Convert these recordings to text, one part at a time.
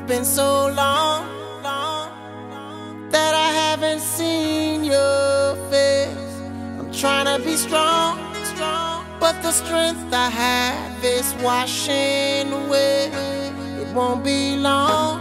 been so long that I haven't seen your face. I'm trying to be strong, but the strength I have is washing away. It won't be long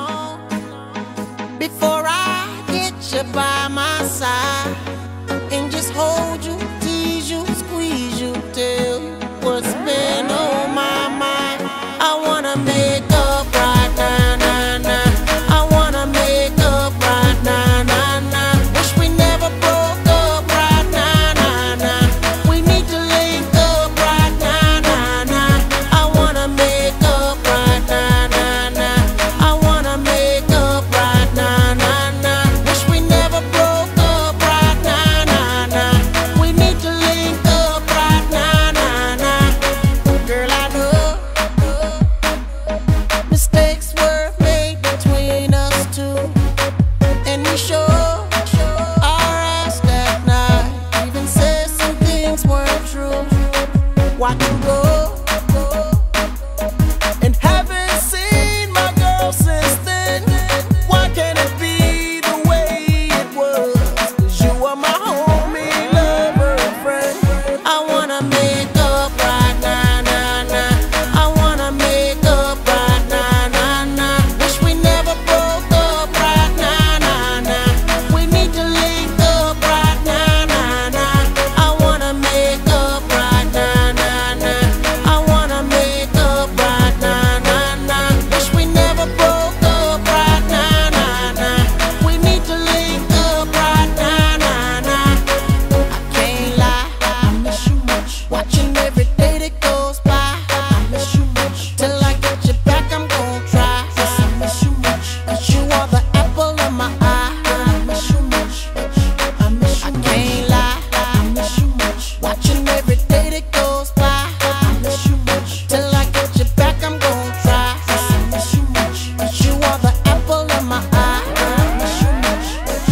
before I get you by my side and just hold you, tease you, squeeze you, tell you what's been on my mind. I wanna make up right now, nah, nah. I wanna make up right now, nah, nah. Wish we never broke up right now, nah, nah. We need to link up right now, nah, nah. I wanna make up right now, nah, nah. I wanna make up right now, nah, nah. Wish we never broke up right now, nah, nah. We need to link up right now, nah, nah. Girl, I know mistakes were made between us two, and we sure our ass that night. Even said some things weren't true. Watch you go, and haven't seen my girl since then. Why can't it be the way it was? 'Cause you are my homie, lover, and friend. I wanna make up right now, nah, nah. I wanna make up right now, nah, nah. Wish we never broke up right now, nah, nah. We need to link up right now, nah, nah. I wanna make up right now, nah, nah. I wanna make up right now, nah, nah. Wish we never broke up right now, nah, nah. We need to link up right now, nah, nah. I can't lie, I miss you much. Watching every day that goes by, I miss you much. Till I get you back, I'm gon' try. Yes, I miss you much. 'Cause you are the apple of my eye. I miss you much. I miss you much. I can't lie, I miss you much. Watching every day that goes by, I miss you much. Till I get you back, I'm gon' try. Yes, I miss you much. 'Cause you are the apple of my eye. I miss you much.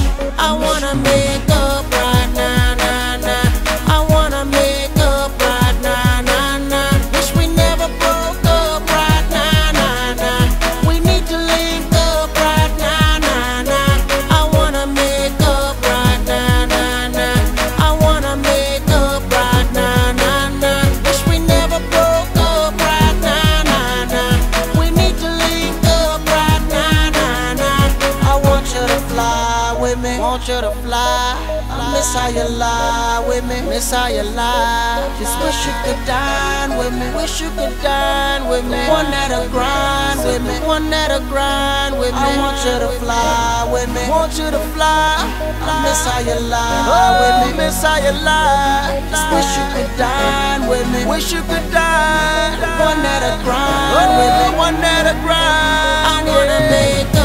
I wanna make up right now, nah, nah. I wanna make up right now, nah, nah. Wish we never broke up right now, nah, nah. We need to link up right now, nah, nah. I wanna make up right now, nah, nah. I wanna make up right now, nah, nah. Wish we never broke up right now, nah, nah. We need to link up right now, nah, nah. I want you to fly with me, want you to fly. I miss how you lie with me, miss how you lie. Just wish you could dine with me, wish you could dine with me. One that'll grind with me, one that'll grind with me. I want you to fly with me, want you to fly. I miss how you lie with me, miss how you lie. Just wish you could dine with me, wish you could dine. One that'll grind with me, one that'll grind. I wanna make